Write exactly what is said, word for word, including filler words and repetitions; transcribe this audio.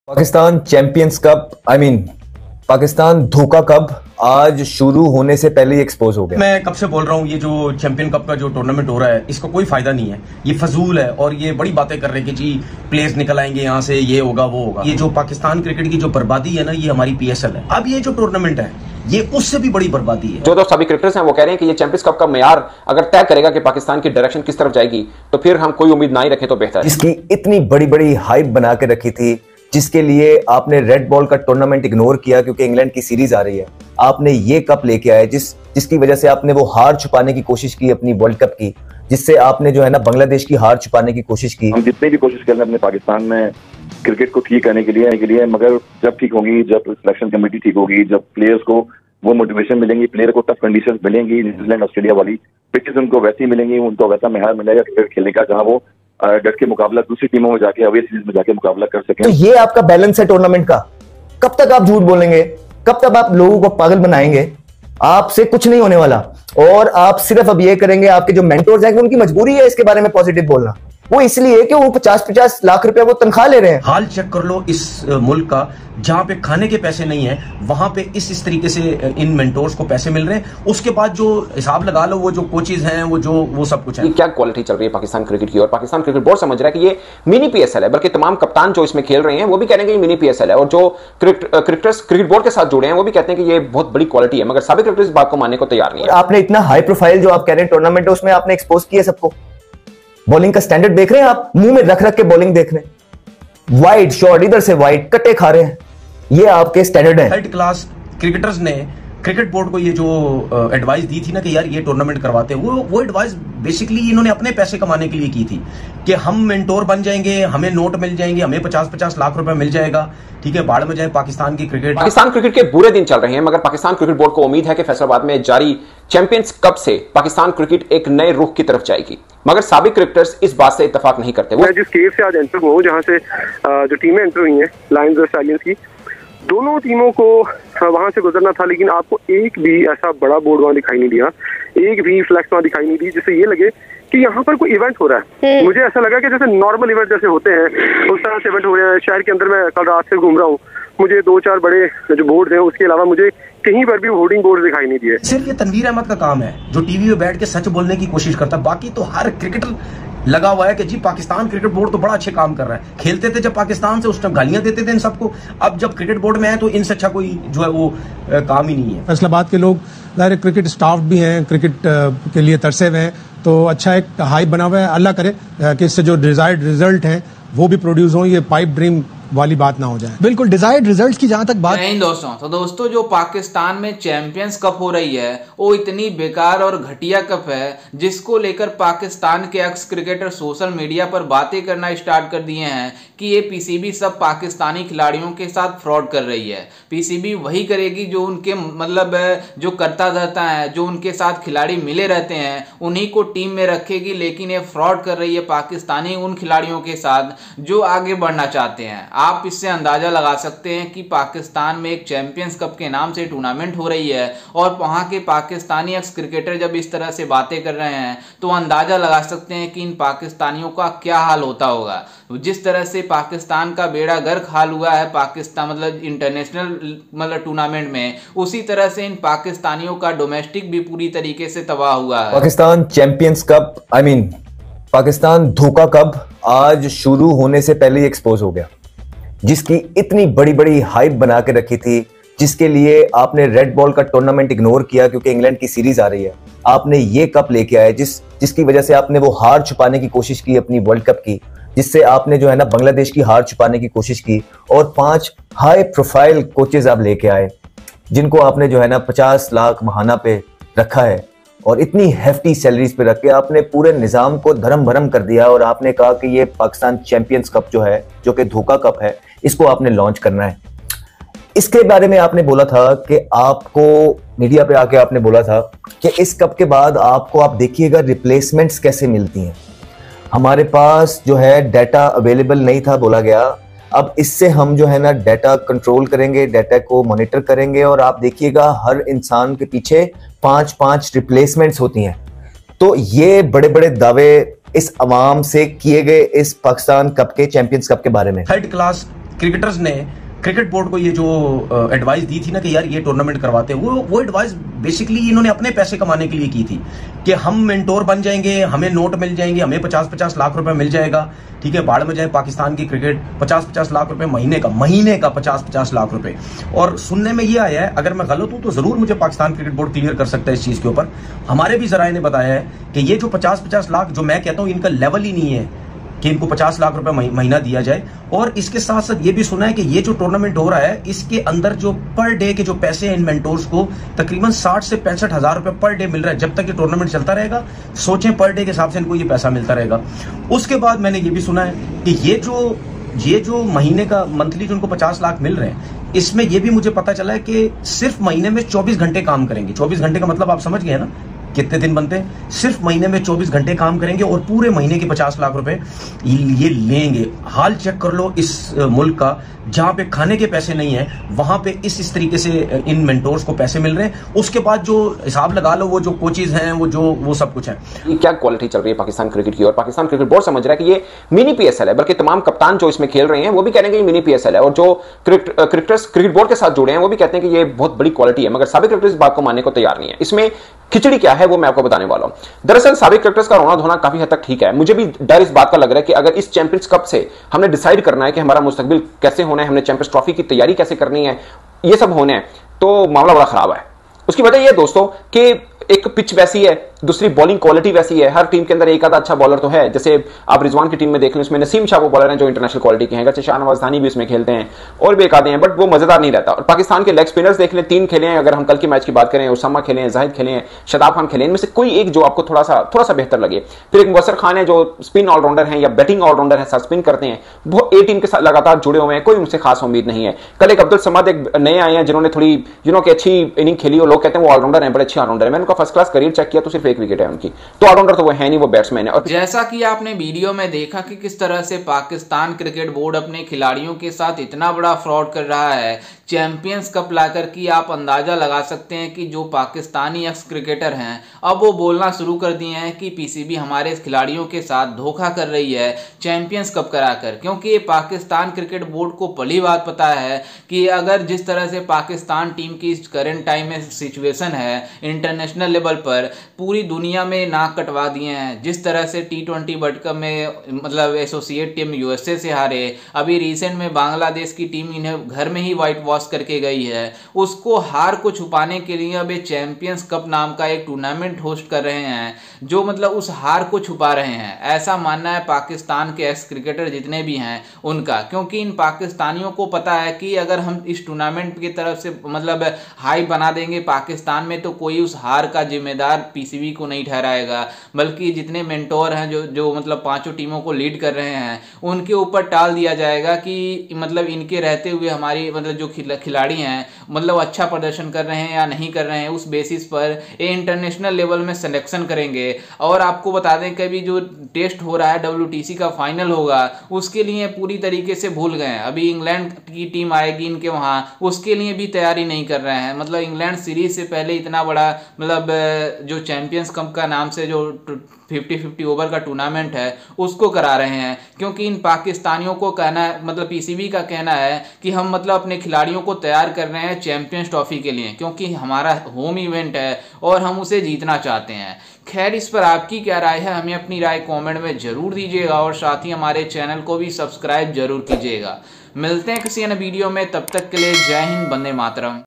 Pakistan champions cup I mean Pakistan धोखा cup आज शुरू होने से पहले ही एक्सपोज हो गया। मैं कब से बोल रहा हूँ, ये जो चैंपियन कप का जो टूर्नामेंट हो रहा है इसका कोई फायदा नहीं है, ये फजूल है और ये बड़ी बातें कर रहे हैं कि जी प्लेयर्स निकल आएंगे यहाँ से, ये होगा वो होगा। ये जो पाकिस्तान क्रिकेट की जो बर्बादी है ना, ये हमारी पीएसएल है। अब ये जो टूर्नामेंट है ये उससे भी बड़ी बर्बादी है। जो तो सभी क्रिकेटर्स हैं वो कह रहे हैं कि ये चैंपियंस कप का मेयार अगर तय करेगा कि पाकिस्तान की डायरेक्शन किस तरफ जाएगी तो फिर हम कोई उम्मीद ना ही रखें तो बेहतर है। इसकी इतनी बड़ी बड़ी हाइप बना के रखी थी, जिसके लिए आपने रेड बॉल का टूर्नामेंट इग्नोर किया क्योंकि इंग्लैंड की सीरीज आ रही है। आपने ये कप लेके आए जिस जिसकी वजह से आपने वो हार छुपाने की कोशिश की अपनी वर्ल्ड कप की, जिससे आपने जो है ना बांग्लादेश की हार छुपाने की कोशिश की। हम जितनी भी कोशिश कर रहे हैं अपने पाकिस्तान में क्रिकेट को ठीक करने के लिए के लिए मगर जब ठीक होगी, जब सिलेक्शन कमेटी ठीक होगी, जब प्लेयर्स को वो मोटिवेशन मिलेंगी, प्लेयर को टफ कंडीशंस मिलेंगी, न्यूजीलैंड ऑस्ट्रेलिया वाली पिचेस उनको वैसी मिलेंगी, उनको वैसा मेहर मिलेगा क्रिकेट खेलने का, जहां वो डट के मुकाबला दूसरी टीमों में जाके अवे सीरीज में जाके मुकाबला कर सकें। तो ये आपका बैलेंस है टूर्नामेंट का। कब तक आप झूठ बोलेंगे, कब तक आप लोगों को पागल बनाएंगे? आपसे कुछ नहीं होने वाला और आप सिर्फ अब ये करेंगे, आपके जो मेंटोर्स हैं उनकी मजबूरी है इसके बारे में पॉजिटिव बोलना। वो इसलिए कि वो पचास पचास लाख रुपया वो तनख्वाह ले रहे हैं। हाल चेक कर लो इस मुल्क का, जहां पे खाने के पैसे नहीं है वहां पे इस इस तरीके से इन मेंटोर्स को पैसे मिल रहे हैं। उसके बाद जो हिसाब लगा लो, वो जो कोचेज हैं, वो जो वो सब कुछ है। ये क्या क्वालिटी चल रही है पाकिस्तान क्रिकेट की, और पाकिस्तान क्रिकेट बोर्ड समझ रहा है कि ये मिनी पीएसएल है, बल्कि तमाम कप्तान जो इसमें खेल रहे हैं वो भी कह रहे हैं कि ये मिनी पीएसएल है, और जो क्रिकेटर्स क्रिकेट बोर्ड के साथ जुड़े हैं वो भी कहते हैं कि ये बहुत बड़ी क्वालिटी है, मगर साबिक क्रिकेटर्स इस बात को मानने को तैयार नहीं है। आपने इतना हाई प्रोफाइल जो आप कह रहे हैं टूर्नामेंट है उसमें आपने एक्सपोज किया सबको। बॉलिंग का स्टैंडर्ड देख रहे हैं आप, मुंह में रख रख के बॉलिंग देख रहे हैं, वाइड शॉट इधर से वाइड कटे खा रहे हैं, ये आपके स्टैंडर्ड है। थर्ड क्लास क्रिकेटर्स ने क्रिकेट बोर्ड को ये जो एडवाइस दी थी ना कि यार ये टूर्नामेंट करवाते हैं, वो वो एडवाइस बेसिकली इन्होंने अपने पैसे कमाने के लिए की थी कि हम मेंटोर बन जाएंगे, हमें नोट मिल जाएंगे, हमें पचास पचास लाख रुपए मिल जाएगा, ठीक है, बाढ़ में जाए पाकिस्तान की क्रिकेट। पाकिस्तान क्रिकेट के बुरे दिन चल रहे हैं, मगर पाकिस्तान क्रिकेट बोर्ड को उम्मीद है कि फैसलाबाद में जारी चैंपियंस कप से पाकिस्तान क्रिकेट एक नए रुख की तरफ जाएगी, मगर साबिक क्रिकेटर्स इस बात से इत्तेफाक नहीं करते। मैं जिस केव से आज एंटर हुआ हूँ, जहाँ से जो टीमें एंटर हुई हैं लायंस और स्टैलियंस की, दोनों टीमों को वहां से गुजरना था, लेकिन आपको एक भी ऐसा बड़ा बोर्ड वहां दिखाई नहीं दिया, एक भी फ्लैक्स वहां दिखाई नहीं दी जिससे ये लगे कि यहाँ पर कोई इवेंट हो रहा है। मुझे ऐसा लगा कि जैसे नॉर्मल इवेंट जैसे होते हैं उस तरह से इवेंट हो रहे हैं। शहर के अंदर मैं कल रात से घूम रहा हूँ, मुझे दो चार बड़े जो बोर्ड हैं उसके अलावा मुझे कहीं पर भी होर्डिंग बोर्ड दिखाई नहीं दिए। सिर्फ ये तनवीर अहमद का काम है जो टीवी में बैठ के सच बोलने की कोशिश करता है, बाकी तो हर क्रिकेटर लगा हुआ है कि जी पाकिस्तान क्रिकेट बोर्ड तो बड़ा अच्छे काम कर रहा है। खेलते थे जब पाकिस्तान से उस टाइम गालियां देते थे इन सबको, अब जब क्रिकेट बोर्ड में है तो इनसे अच्छा कोई जो है वो आ, काम ही नहीं है। फैसलाबाद के लोग ज़ाहिर क्रिकेट स्टाफ भी हैं, क्रिकेट के लिए तरसे हुए हैं, तो अच्छा एक हाइप बना हुआ है। अल्लाह करे कि इससे जो डिजायर्ड रिजल्ट हैं वो भी प्रोड्यूस हों, ये पाइप ड्रीम वाली बात ना हो जाए। बिल्कुल डिजायर्ड रिजल्ट्स की जहां तक बात नहीं दोस्तों, तो दोस्तों जो पाकिस्तान में चैंपियंस कप हो रही है वो इतनी बेकार और घटिया कप है जिसको लेकर पाकिस्तान के एक्स क्रिकेटर सोशल मीडिया पर बातें करना स्टार्ट कर दिए हैं कि ये पीसीबी सब पाकिस्तानी खिलाड़ियों के साथ फ्रॉड कर रही है। पीसीबी वही करेगी जो उनके मतलब जो करता धरता है, जो उनके साथ खिलाड़ी मिले रहते हैं उन्हीं को टीम में रखेगी, लेकिन ये फ्रॉड कर रही है पाकिस्तानी उन खिलाड़ियों के साथ जो आगे बढ़ना चाहते हैं। आप इससे अंदाजा लगा सकते हैं कि पाकिस्तान में एक चैंपियंस कप के नाम से टूर्नामेंट हो रही है और वहां के पाकिस्तानी एक्स क्रिकेटर जब इस तरह से बातें कर रहे हैं तो अंदाजा लगा सकते हैं कि इन पाकिस्तानियों का क्या हाल होता होगा। जिस तरह से पाकिस्तान का बेड़ा गर्क हाल हुआ है पाकिस्तान मतलब इंटरनेशनल मतलब टूर्नामेंट में, उसी तरह से इन पाकिस्तानियों का डोमेस्टिक भी पूरी तरीके से तबाह हुआ है। Pakistan champions cup I mean Pakistan धोखा कप आज शुरू होने से पहले ही एक्सपोज हो गया, जिसकी इतनी बड़ी बड़ी हाइप बना के रखी थी, जिसके लिए आपने रेड बॉल का टूर्नामेंट इग्नोर किया क्योंकि इंग्लैंड की सीरीज आ रही है। आपने ये कप लेके आए जिस जिसकी वजह से आपने वो हार छुपाने की कोशिश की अपनी वर्ल्ड कप की, जिससे आपने जो है ना बांग्लादेश की हार छुपाने की कोशिश की, और पांच हाई प्रोफाइल कोचेज आप लेके आए जिनको आपने जो है ना पचास लाख महाना पे रखा है और इतनी हेफ्टी सैलरीज पे रख के आपने पूरे निजाम को धर्म भरम कर दिया। और आपने कहा कि ये पाकिस्तान चैंपियंस कप जो है, जो कि धोखा कप है, इसको आपने लॉन्च करना है। इसके बारे में आपने बोला था कि आपको मीडिया पे आके आपने बोला था कि इस कप के बाद आपको आप देखिएगा रिप्लेसमेंट्स कैसे मिलती हैं। हमारे पास जो है डाटा अवेलेबल नहीं था बोला गया, अब इससे हम जो है ना डाटा कंट्रोल करेंगे, डाटा को मॉनिटर करेंगे और आप देखिएगा हर इंसान के पीछे पांच पांच रिप्लेसमेंट्स होती हैं। तो ये बड़े बड़े दावे इस अवाम से किए गए इस पाकिस्तान कप के चैंपियंस कप के बारे में। थर्ड क्लास क्रिकेटर्स ने क्रिकेट बोर्ड को ये जो एडवाइस दी थी ना कि यार ये टूर्नामेंट करवाते हैं, वो वो एडवाइस बेसिकली इन्होंने अपने पैसे कमाने के लिए की थी कि हम मेंटोर बन जाएंगे, हमें नोट मिल जाएंगे, हमें पचास पचास लाख रुपए मिल जाएगा, ठीक है, बाढ़ में जाए पाकिस्तान की क्रिकेट, पचास पचास लाख रुपए महीने का महीने का पचास पचास लाख रुपए। और सुनने में ये आया है, अगर मैं गलत हूं तो जरूर मुझे पाकिस्तान क्रिकेट बोर्ड क्लियर कर सकता है इस चीज के ऊपर। हमारे भी जराए ने बताया है कि ये जो पचास पचास लाख, जो मैं कहता हूं इनका लेवल ही नहीं है कि इनको पचास लाख रुपए महीना दिया जाए। और इसके साथ साथ ये भी सुना है कि ये जो टूर्नामेंट हो रहा है, इसके अंदर जो पर डे के जो पैसे हैं इन मेंटोर्स को, तकरीबन साठ से पैंसठ हजार रुपए पर डे मिल रहा है। जब तक ये टूर्नामेंट चलता रहेगा, सोचें पर डे के हिसाब से इनको ये पैसा मिलता रहेगा। उसके बाद मैंने ये भी सुना है कि ये जो ये जो महीने का मंथली जो उनको पचास लाख मिल रहे हैं, इसमें ये भी मुझे पता चला है कि सिर्फ महीने में चौबीस घंटे काम करेंगे। चौबीस घंटे का मतलब आप समझ गए ना कितने दिन बनते हैं। सिर्फ महीने में चौबीस घंटे काम करेंगे और पूरे महीने के पचास लाख रुपए ये लेंगे। हाल चेक कर लो इस मुल्क का, जहां पे खाने के पैसे नहीं है, वहां पे इस इस तरीके से इन मेंटोर्स को पैसे मिल रहे हैं। उसके बाद जो हिसाब लगा लो, वो जो कोचेज हैं, वो जो वो सब कुछ है। ये क्या क्वालिटी चल रही है पाकिस्तान क्रिकेट की, और पाकिस्तान क्रिकेट बोर्ड समझ रहा है कि ये मिनी पीएसएल है, बल्कि तमाम कप्तान जो इसमें खेल रहे हैं वो भी कह रहे हैं कि ये मिनी पीएसएल है, और जो क्रिकेटर्स क्रिकेट बोर्ड के साथ जुड़े हैं वो भी कहते हैं कि ये बहुत बड़ी क्वालिटी है। मगर साबिक क्रिकेटर्स इस बात को मानने को तैयार नहीं है। इसमें खिचड़ी क्या है वो मैं आपको बताने वाला हूं। दरअसल साबिक क्रिकेटर्स का रोना धोना काफी हद तक ठीक है। मुझे भी डर इस बात का लग रहा है कि अगर इस चैंपियंस कप से हमने डिसाइड करना है कि हमारा मुस्तकबिल कैसे होना है, हमने चैंपियंस ट्रॉफी की तैयारी कैसे करनी है, ये सब होने हैं, तो मामला बड़ा खराब है। उसकी वजह यह दोस्तों कि एक पिच वैसी है, दूसरी बॉलिंग क्वालिटी वैसी है। हर टीम के अंदर एक आधा अच्छा बॉलर तो है। जैसे आप रिजवान की टीम में देख लें, उसमें नसीम शाह वो बॉलर हैं जो इंटरनेशनल क्वालिटी के हैं। अगरचे शाहनवाज धानी भी उसमें खेलते हैं और भी एक आधे हैं, बट वो मजेदार नहीं रहता। और पाकिस्तान के लेग स्पिनर्स देख लें, तीन खेले हैं। अगर हम कल के मैच की बात करें, उसामा खेले हैं, जाहिद खेले हैं, शदाब खान खेले, इनमें से कोई एक जो आपको थोड़ा सा थोड़ा सा बेहतर लगे। फिर एक मुबस्सर खान है जो स्पिन ऑलराउंडर हैं या बैटिंग ऑलराउंडर है, स्पिन करते हैं, वो ए टीम के साथ लगातार जुड़े हुए हैं, कोई उनसे खास उम्मीद नहीं है। कल एक अब्दुल समद एक नए आए हैं जिन्होंने थोड़ी यू नो कि अच्छी इनिंग खेली, और लोग कहते हैं वो ऑलराउंडर हैं, बड़े अच्छे ऑलराउंडर है। मैंने उनका फर्स्ट क्लास करियर चेक किया तो सिर्फ एक विकेट है उनकी, तो ऑलराउंडर तो वो है नहीं, वो बैट्समैन है। और जैसा कि आपने वीडियो में देखा कि किस तरह से पाकिस्तान क्रिकेट बोर्ड अपने खिलाड़ियों के साथ इतना बड़ा फ्रॉड कर रहा है चैंपियंस कप लाकर, की आप अंदाजा लगा सकते हैं कि जो पाकिस्तानी एक्स क्रिकेटर हैं अब वो बोलना शुरू कर दिए हैं कि पीसीबी हमारे खिलाड़ियों के साथ धोखा कर रही है चैंपियंस कप कराकर। क्योंकि पाकिस्तान क्रिकेट बोर्ड को भली बात पता है कि अगर जिस तरह से पाकिस्तान टीम की करंट टाइम में सिचुएशन है इंटरनेशनल लेवल पर, पूरी दुनिया में नाक कटवा दिए हैं। जिस तरह से टी ट्वेंटी वर्ल्ड कप में मतलब एसोसिएट टीम यूएसए से हारे, अभी रिसेंट में बांग्लादेश की टीम इन्हें घर में ही व्हाइट वॉश करके गई है, उसको हार को छुपाने के लिए अब चैंपियंस कप नाम का एक टूर्नामेंट होस्ट कर रहे हैं, जो मतलब उस हार को छुपा रहे हैं। ऐसा मानना है पाकिस्तान के एक्स क्रिकेटर जितने भी हैं उनका, क्योंकि इन पाकिस्तानियों को पता है कि अगर हम इस टूर्नामेंट की तरफ से मतलब हाई बना देंगे पाकिस्तान में, तो कोई उस हार का जिम्मेदार पीसीबी को नहीं ठहराएगा, बल्कि जितने मेंटोर हैं जो जो मतलब पांचों टीमों को लीड कर रहे हैं उनके ऊपर टाल दिया जाएगा कि मतलब इनके रहते हुए हमारी मतलब जो खिलाड़ी हैं मतलब अच्छा प्रदर्शन कर रहे हैं या नहीं कर रहे हैं, उस बेसिस पर ये इंटरनेशनल लेवल में सिलेक्शन करेंगे। और आपको बता दें कि अभी जो टेस्ट हो रहा है डब्ल्यूटीसी का फाइनल होगा, उसके लिए पूरी तरीके से भूल गए हैं। अभी इंग्लैंड की टीम आएगी इनके वहाँ, उसके लिए भी तैयारी नहीं कर रहे हैं। मतलब इंग्लैंड सीरीज से पहले इतना बड़ा मतलब जो चैंपियंस कप का नाम से जो फिफ्टी फिफ्टी ओवर का टूर्नामेंट है उसको करा रहे हैं, क्योंकि इन पाकिस्तानियों को कहना है मतलब पीसीबी का कहना है कि हम मतलब अपने खिलाड़ियों को तैयार कर रहे हैं चैंपियंस ट्रॉफी के लिए, क्योंकि हमारा होम इवेंट है और हम उसे जीतना चाहते हैं। खैर, इस पर आपकी क्या राय है, हमें अपनी राय कमेंट में जरूर दीजिएगा और साथ ही हमारे चैनल को भी सब्सक्राइब जरूर कीजिएगा। मिलते हैं किसी अन्य वीडियो में, तब तक के लिए जय हिंद, वंदे मातरम।